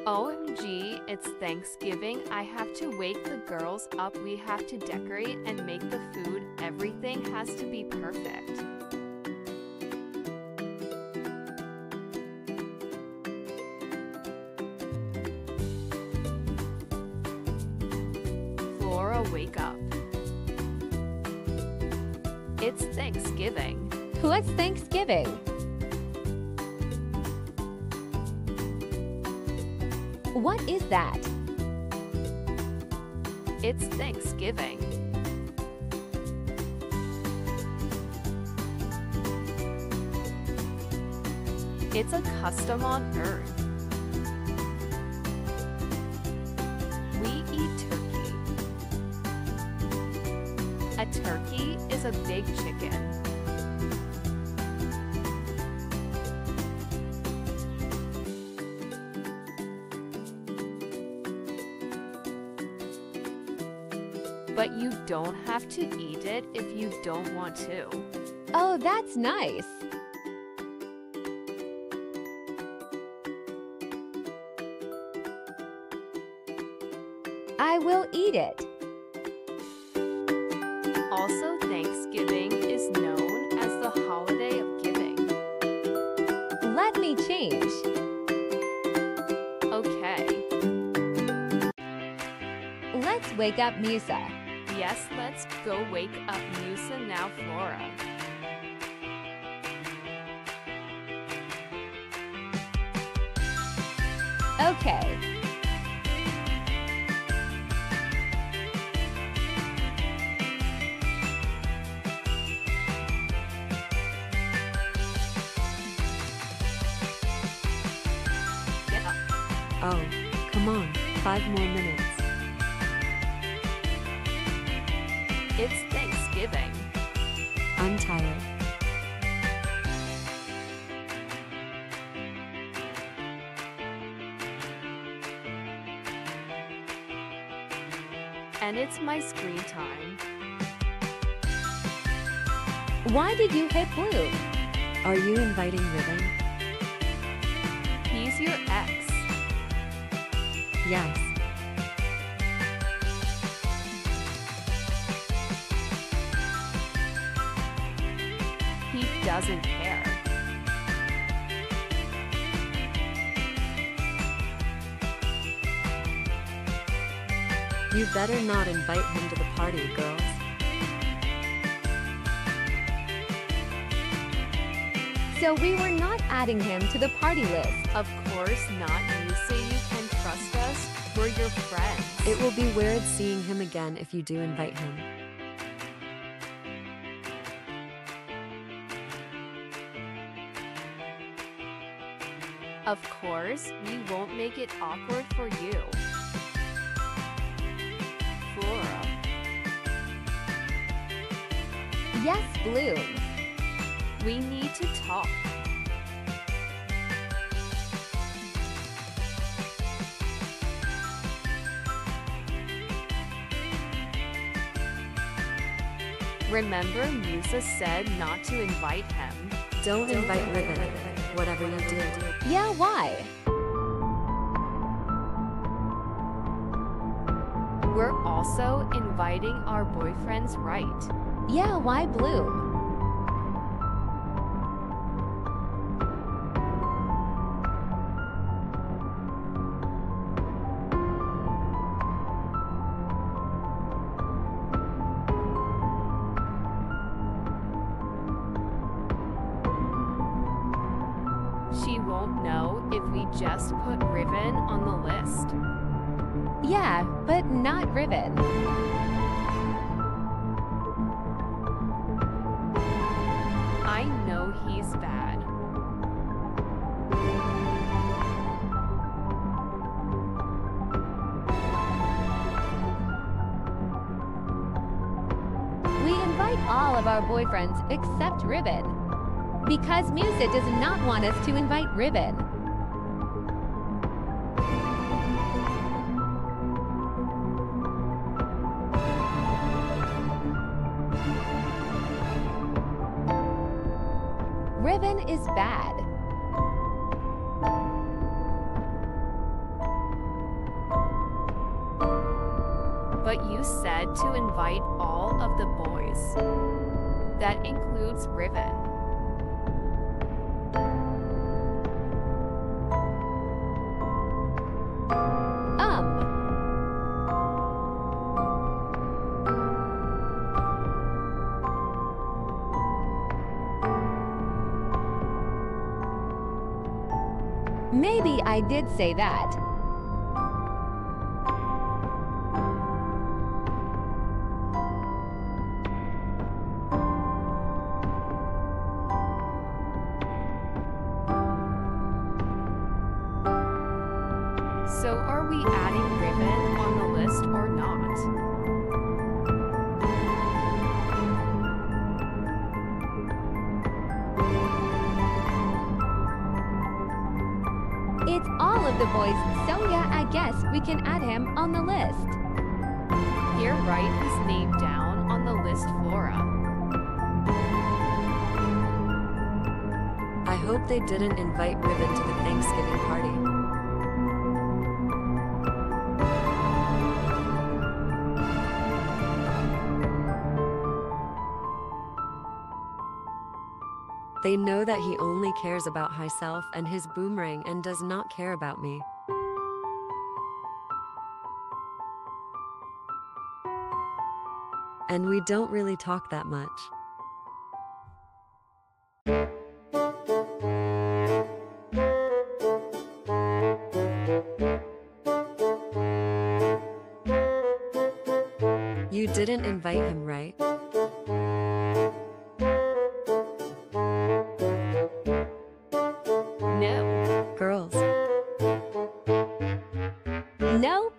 OMG, it's Thanksgiving. I have to wake the girls up. We have to decorate and make the food. Everything has to be perfect. Flora, wake up. It's Thanksgiving. What's Thanksgiving? What is that? It's Thanksgiving. It's a custom on Earth. We eat turkey. A turkey is a big chicken. But you don't have to eat it if you don't want to. Oh, that's nice. I will eat it. Also, Thanksgiving is known as the holiday of giving. Let me change. Okay. Let's wake up Musa. Yes, let's go wake up Musa now, Flora. Okay. Get up. Oh, come on, 5 more minutes. It's Thanksgiving. I'm tired. And it's my screen time. Why did you hit Blue? Are you inviting Ribbon? He's your ex. Yes. He doesn't care. You better not invite him to the party, girls. So we were not adding him to the party list. Of course not. You say you can trust us. We're your friends. It will be weird seeing him again if you do invite him. Of course, we won't make it awkward for you. Flora. Yes, Blue. We need to talk. Remember, Musa said not to invite him. Don't invite Ribbon, whatever you do. Yeah, why? We're also inviting our boyfriends, right? Yeah, why Blue? She won't know if we just put Ribbon on the list. Yeah, but not Ribbon. I know he's bad. We invite all of our boyfriends except Ribbon. Because Musa does not want us to invite Ribbon. Ribbon is bad. But you said to invite all of the boys. That includes Riven. Maybe I did say that. So are we adding Riven on the list or not? It's all of the boys, so yeah, I guess we can add him on the list. Here, write his name down on the list, Flora. I hope they didn't invite Riven to the Thanksgiving party. They know that he only cares about himself and his boomerang and does not care about me. And we don't really talk that much. You didn't invite him, right? No. Girls. Nope.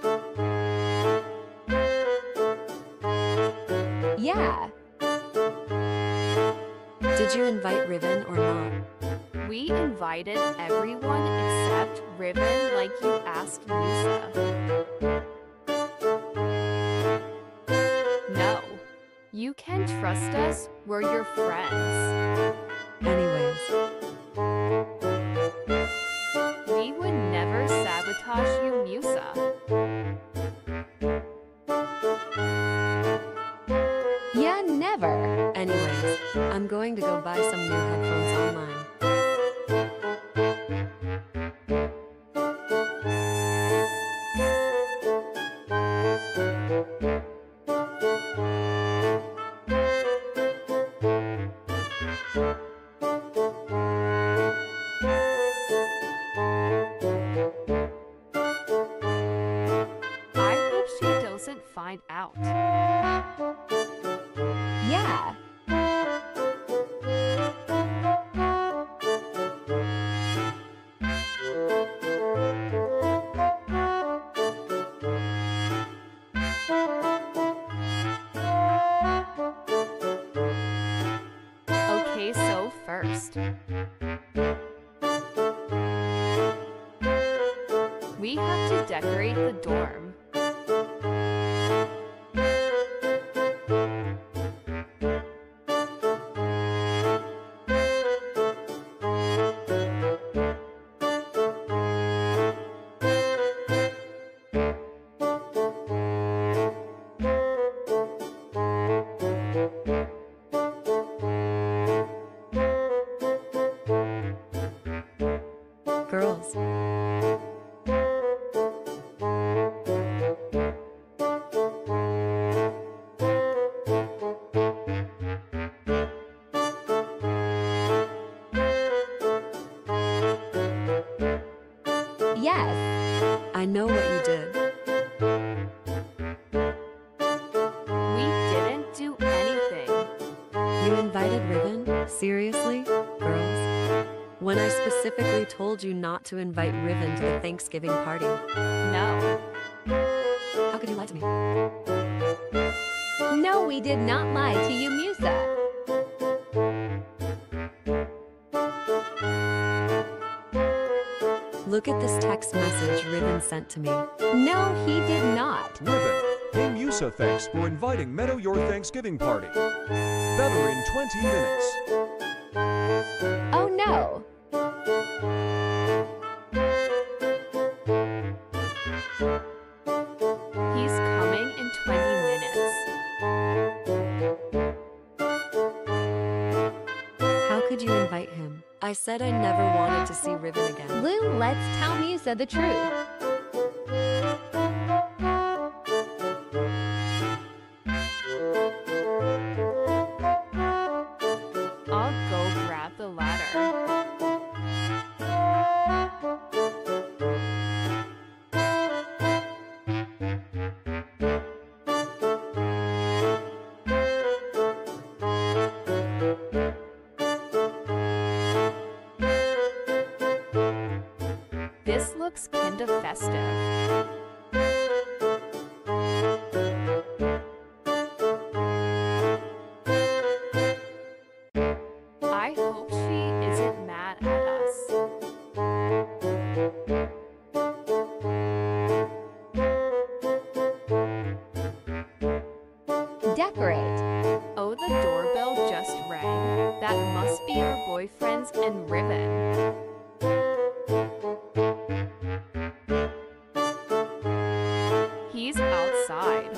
Yeah. Did you invite Riven or not? We invited everyone except Riven like you asked Musa. No. You can trust us, we're your friends. Anyways, We would never sabotage you, Musa. Yeah, never. anyways, I'm going to go buy some new headphones online. I hope she doesn't find out. Yeah. Okay, so first. We have to decorate the dorm. Girls. Yes. I know what you did. We didn't do anything. You invited Riven? Seriously? Girls? When I specifically told you not to invite Riven to the Thanksgiving party. No. How could you lie to me? No, we did not lie to you, Musa. Look at this text message Riven sent to me. No, he did not. Riven, hey Musa, thanks for inviting Meadow your Thanksgiving party. Better in 20 minutes. Oh no. He's coming in I said I never wanted to see Riven again. Lou, let's tell Musa the truth. I'll go grab the ladder. This looks kinda festive. I hope she isn't mad at us. Decorate. Oh, the doorbell just rang. That must be our boyfriends and Riven. He's outside.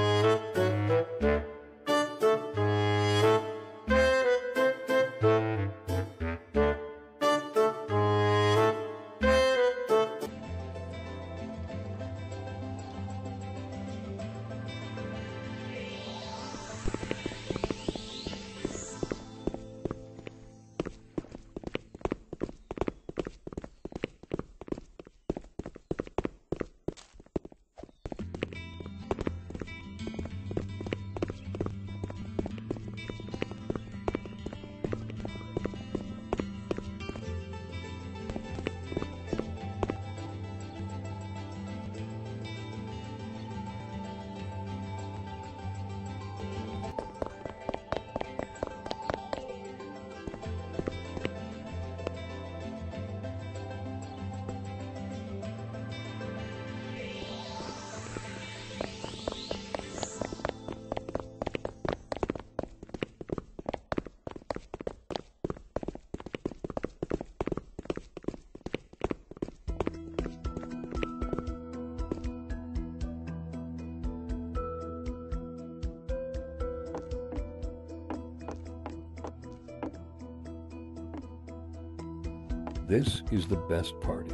This is the best party.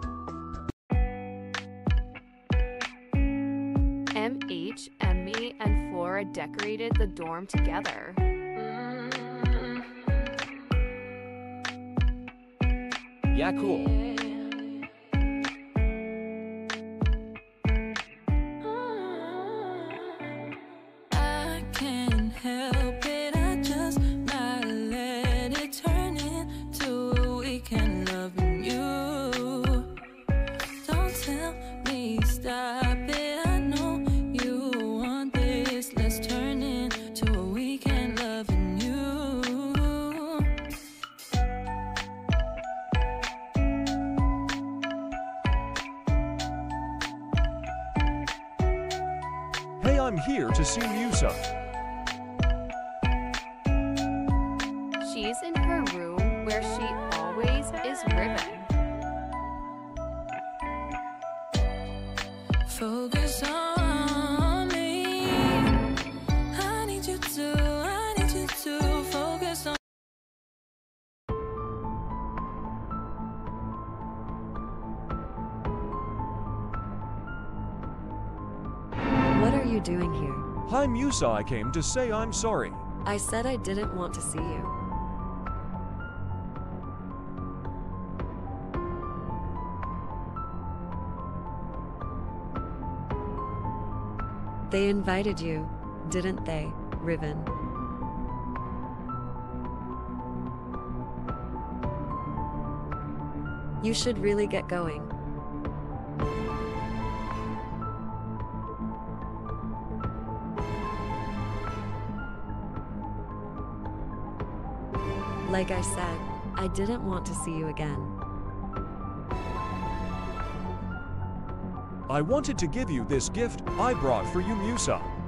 MH, Emmy, and Flora decorated the dorm together. Yeah, cool. I can't help it, I just might let it turn into a weekend loving you. Don't tell me stop it, I know you want this. Let's turn into a weekend loving you. Hey, I'm here to see Musa. She's in her room where she always is Riven. Focus on me. I need you to focus on. What are you doing here? Hi, Musa. I came to say I'm sorry. I said I didn't want to see you. They invited you, didn't they, Riven? You should really get going. Like I said, I didn't want to see you again. I wanted to give you this gift I brought for you, Musa.